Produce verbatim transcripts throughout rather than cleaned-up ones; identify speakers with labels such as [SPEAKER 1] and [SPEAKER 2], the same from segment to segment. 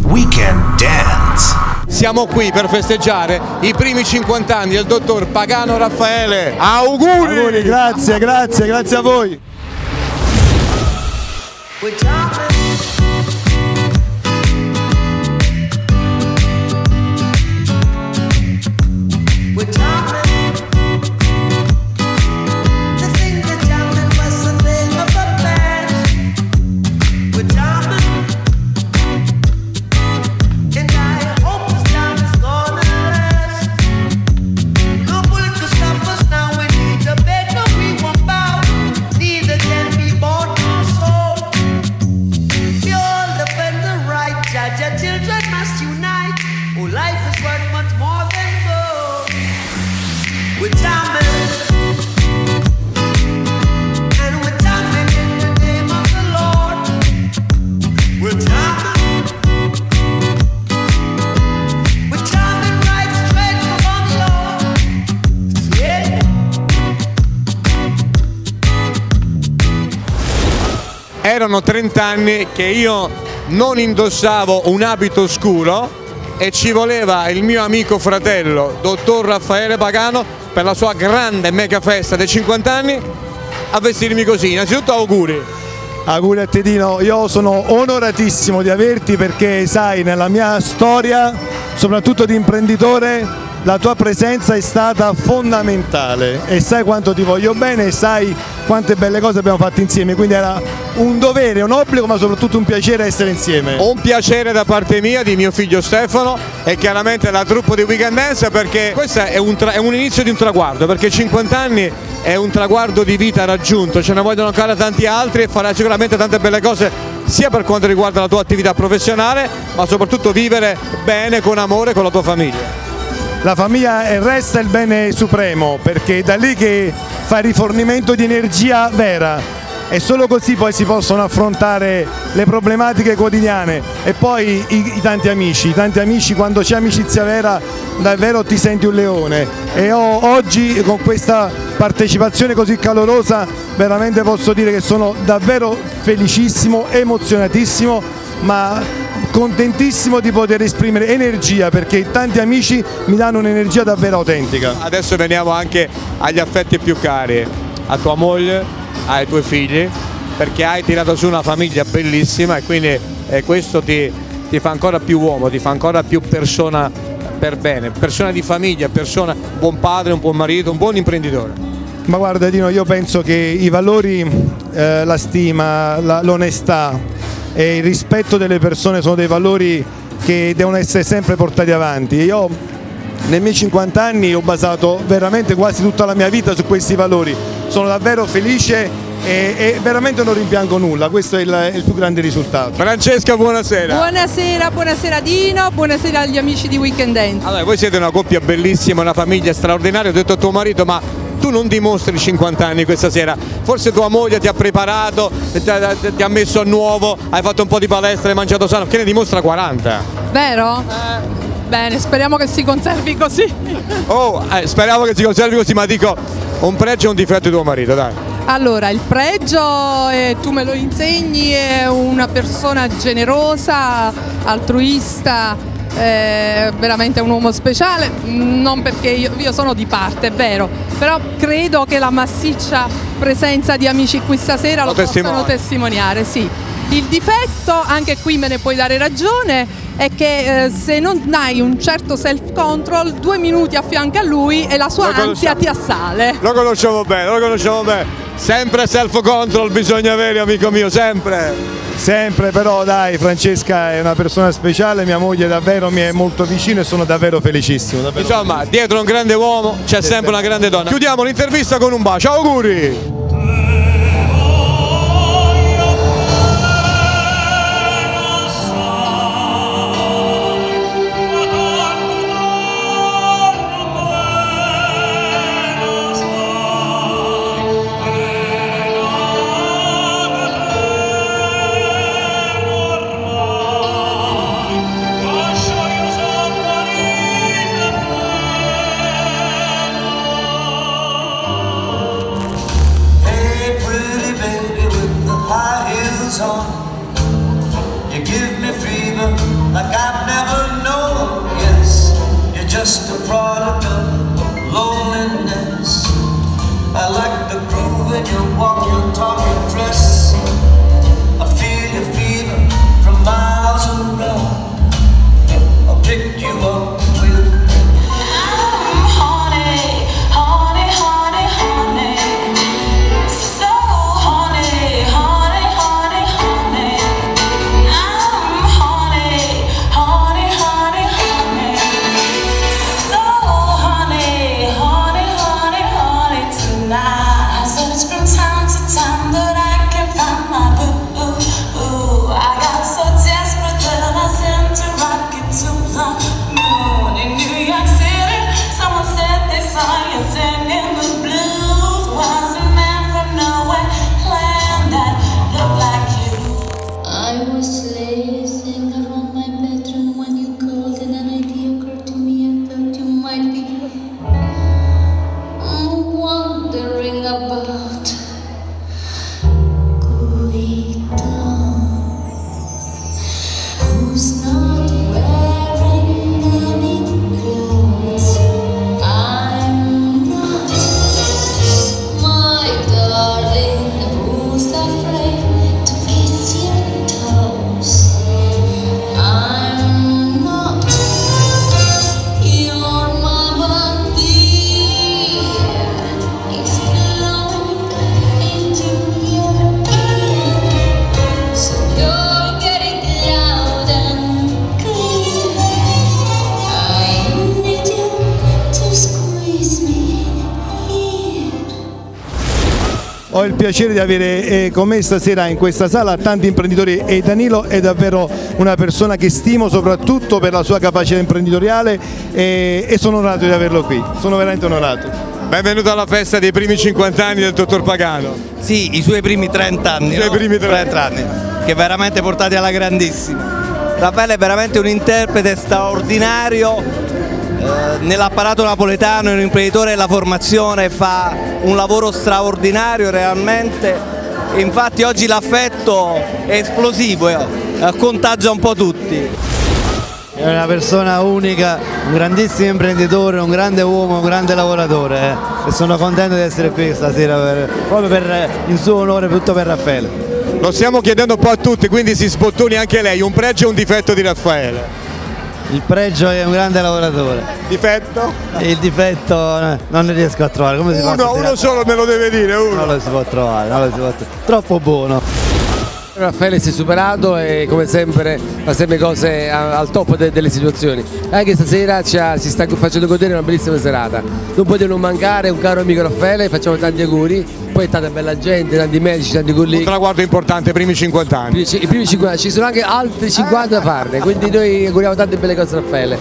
[SPEAKER 1] Weekend Dance.
[SPEAKER 2] Siamo qui per festeggiare i primi cinquanta anni del dottor Pagano Raffaele. Auguri!
[SPEAKER 3] Auguri, grazie, grazie, grazie a voi.
[SPEAKER 2] Erano trenta anni che io non indossavo un abito scuro e ci voleva il mio amico fratello, dottor Raffaele Pagano, per la sua grande mega festa dei cinquanta anni, a vestirmi così. Innanzitutto auguri.
[SPEAKER 3] Auguri a te Dino, io sono onoratissimo di averti perché sai, nella mia storia, soprattutto di imprenditore, la tua presenza è stata fondamentale e sai quanto ti voglio bene e sai quante belle cose abbiamo fatto insieme, quindi era un dovere, un obbligo, ma soprattutto un piacere essere insieme.
[SPEAKER 2] Un piacere da parte mia, di mio figlio Stefano e chiaramente la troupe di Weekend Dance, perché questo è un, è un inizio di un traguardo, perché cinquanta anni è un traguardo di vita raggiunto, ce ne vogliono ancora tanti altri e farai sicuramente tante belle cose sia per quanto riguarda la tua attività professionale, ma soprattutto vivere bene, con amore, con la tua famiglia.
[SPEAKER 3] La famiglia resta il bene supremo perché è da lì che fa rifornimento di energia vera e solo così poi si possono affrontare le problematiche quotidiane e poi i, i tanti amici, i tanti amici, quando c'è amicizia vera davvero ti senti un leone e ho, oggi con questa partecipazione così calorosa veramente posso dire che sono davvero felicissimo, emozionatissimo, ma contentissimo di poter esprimere energia perché tanti amici mi danno un'energia davvero autentica.
[SPEAKER 2] Adesso veniamo anche agli affetti più cari, a tua moglie, ai tuoi figli, perché hai tirato su una famiglia bellissima e quindi eh, questo ti, ti fa ancora più uomo, ti fa ancora più persona per bene, persona di famiglia, persona, buon padre, un buon marito, un buon imprenditore.
[SPEAKER 3] Ma guarda Dino, io penso che i valori, eh, la stima, l'onestà e il rispetto delle persone sono dei valori che devono essere sempre portati avanti. Io nei miei cinquanta anni ho basato veramente quasi tutta la mia vita su questi valori, sono davvero felice e, e veramente non rimpiango nulla, questo è il, è il più grande risultato.
[SPEAKER 2] Francesca, buonasera.
[SPEAKER 4] Buonasera, buonasera Dino, buonasera agli amici di Weekend Dance.
[SPEAKER 2] Allora, voi siete una coppia bellissima, una famiglia straordinaria, ho detto a tuo marito ma tu non dimostri cinquanta anni questa sera, forse tua moglie ti ha preparato, ti ha, ti ha messo a nuovo, hai fatto un po' di palestra, hai mangiato sano, che ne dimostra quaranta.
[SPEAKER 4] Vero? Eh. Bene, speriamo che si conservi così.
[SPEAKER 2] Oh, eh, speriamo che si conservi così, ma dico, un pregio e un difetto di tuo marito, dai.
[SPEAKER 4] Allora, il pregio, eh, tu me lo insegni, è una persona generosa, altruista, eh, veramente un uomo speciale, non perché io, io sono di parte, è vero, però credo che la massiccia presenza di amici qui stasera lo, lo possano testimoniare, sì. Il difetto, anche qui me ne puoi dare ragione, è che eh, se non hai un certo self-control, due minuti a fianco a lui e la sua ansia ti assale.
[SPEAKER 2] Lo conosciamo bene, lo conosciamo bene. Sempre self-control bisogna avere, amico mio, sempre.
[SPEAKER 3] Sempre, però dai, Francesca è una persona speciale, mia moglie davvero mi è molto vicino e sono davvero felicissimo. Davvero
[SPEAKER 2] Insomma,
[SPEAKER 3] felicissimo.
[SPEAKER 2] Dietro un grande uomo c'è sempre una grande donna. Chiudiamo l'intervista con un bacio, auguri!
[SPEAKER 5] You give me fever like I've never known. Yes, you're just a product of loneliness. I like the groove in your walk, your talk, your dress. I feel your fever from miles around. I'll pick you up with
[SPEAKER 3] Ho il piacere di avere eh, con me stasera in questa sala tanti imprenditori e Danilo è davvero una persona che stimo soprattutto per la sua capacità imprenditoriale e, e sono onorato di averlo qui, sono veramente onorato.
[SPEAKER 2] Benvenuto alla festa dei primi cinquanta anni del dottor Pagano.
[SPEAKER 6] Sì, i suoi primi trenta anni,
[SPEAKER 2] I suoi
[SPEAKER 6] no?
[SPEAKER 2] primi trenta
[SPEAKER 6] anni, che veramente portati alla grandissima. Raffaele è veramente un interprete straordinario. Eh, nell'apparato napoletano è un imprenditore della formazione, fa un lavoro straordinario realmente, infatti oggi l'affetto è esplosivo, eh, contagia un po' tutti.
[SPEAKER 7] È una persona unica, un grandissimo imprenditore, un grande uomo, un grande lavoratore eh. e sono contento di essere qui stasera per, proprio per il suo onore, tutto per Raffaele.
[SPEAKER 2] Lo stiamo chiedendo un po' a tutti, quindi si spottoni anche lei, un pregio e un difetto di Raffaele.
[SPEAKER 7] Il pregio è un grande lavoratore.
[SPEAKER 2] Difetto?
[SPEAKER 7] Il difetto non ne riesco a trovare. Come si
[SPEAKER 2] uno, uno solo me lo deve dire, uno.
[SPEAKER 7] Non lo si può trovare, non lo si può trovare. Troppo buono.
[SPEAKER 8] Raffaele si è superato e come sempre fa sempre cose al top de delle situazioni. Anche stasera ci, ha, ci sta facendo godere una bellissima serata. Non potete non mancare un caro amico Raffaele, facciamo tanti auguri. Poi è tanta bella gente, tanti medici, tanti colleghi.
[SPEAKER 2] Un traguardo importante, i primi cinquanta anni.
[SPEAKER 8] I primi cinquanta, ci sono anche altri cinquanta da farne, quindi noi auguriamo tante belle cose a Raffaele.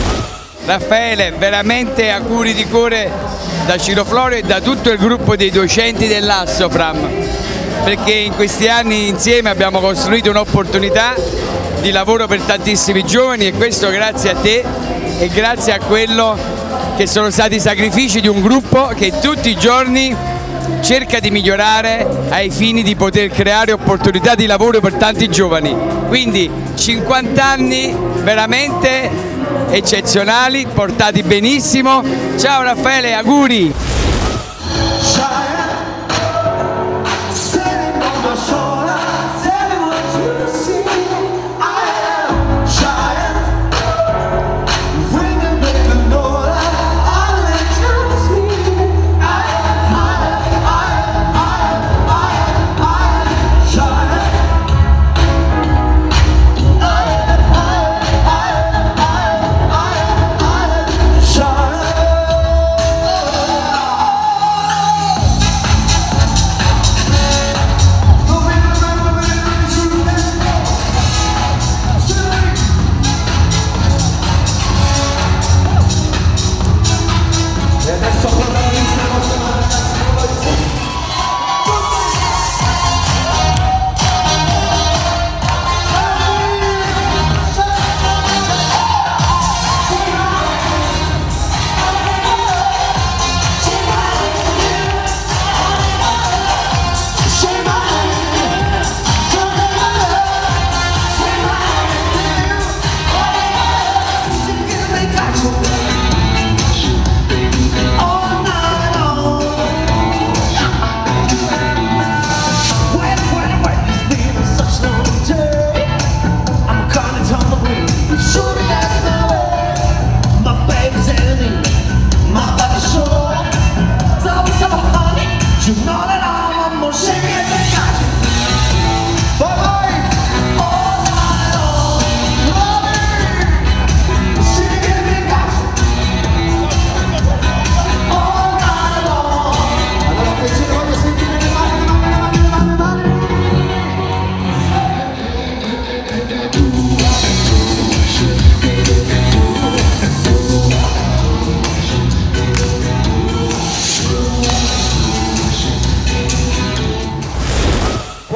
[SPEAKER 9] Raffaele, veramente auguri di cuore da Cirofloro e da tutto il gruppo dei docenti dell'Assofram, perché in questi anni insieme abbiamo costruito un'opportunità di lavoro per tantissimi giovani e questo grazie a te e grazie a quello che sono stati i sacrifici di un gruppo che tutti i giorni cerca di migliorare ai fini di poter creare opportunità di lavoro per tanti giovani. Quindi cinquanta anni veramente eccezionali, portati benissimo. Ciao Raffaele, auguri!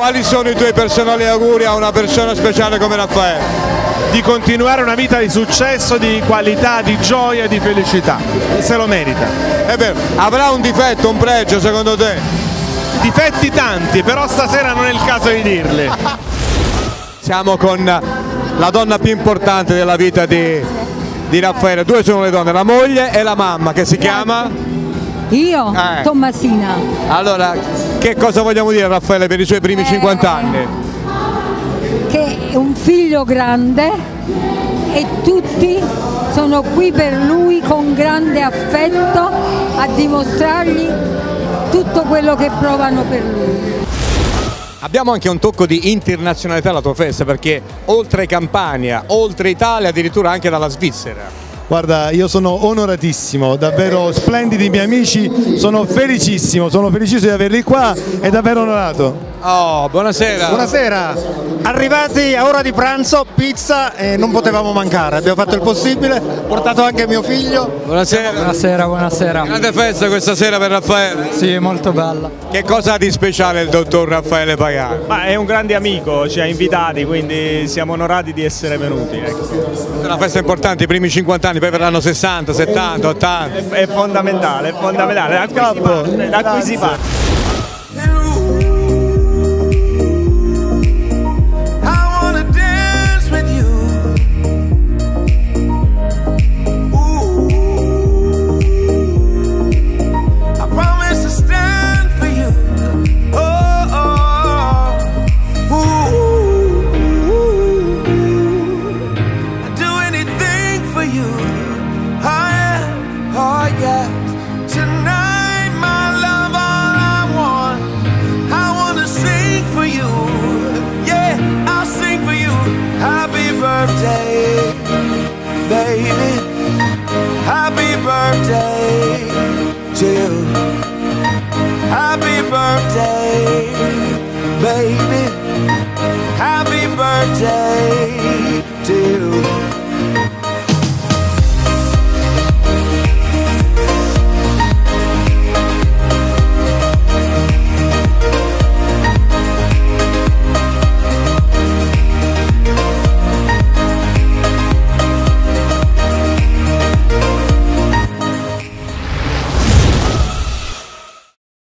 [SPEAKER 2] Quali sono i tuoi personali auguri a una persona speciale come Raffaele?
[SPEAKER 3] Di continuare una vita di successo, di qualità, di gioia e di felicità. Se lo merita.
[SPEAKER 2] È vero, avrà un difetto, un pregio secondo te?
[SPEAKER 3] Difetti tanti, però stasera non è il caso di dirli.
[SPEAKER 2] Siamo con la donna più importante della vita di, di Raffaele. Due sono le donne, la moglie e la mamma, che si chiama?
[SPEAKER 10] Io?
[SPEAKER 2] Eh.
[SPEAKER 10] Tommasina.
[SPEAKER 2] Allora, che cosa vogliamo dire a Raffaele per i suoi primi cinquanta anni?
[SPEAKER 10] Che è un figlio grande e tutti sono qui per lui con grande affetto a dimostrargli tutto quello che provano per lui.
[SPEAKER 2] Abbiamo anche un tocco di internazionalità alla tua festa, perché oltre Campania, oltre Italia, addirittura anche dalla Svizzera.
[SPEAKER 3] Guarda, io sono onoratissimo, davvero splendidi i miei amici, sono felicissimo, sono felicissimo di averli qua e davvero onorato.
[SPEAKER 2] Oh, buonasera.
[SPEAKER 11] Buonasera, arrivati a ora di pranzo, pizza e non potevamo mancare, abbiamo fatto il possibile, ho portato anche mio figlio.
[SPEAKER 2] Buonasera.
[SPEAKER 12] Buonasera, buonasera.
[SPEAKER 2] Grande festa questa sera per Raffaele.
[SPEAKER 12] Sì, molto bella.
[SPEAKER 2] Che cosa ha di speciale il dottor Raffaele Pagano?
[SPEAKER 13] Ma è un grande amico, ci ha invitati, quindi siamo onorati di essere venuti. Ecco.
[SPEAKER 2] È una festa importante, i primi cinquanta anni, poi verranno sessanta, settanta, ottanta.
[SPEAKER 13] È, è fondamentale, è fondamentale, da qui si parte, da qui si parte.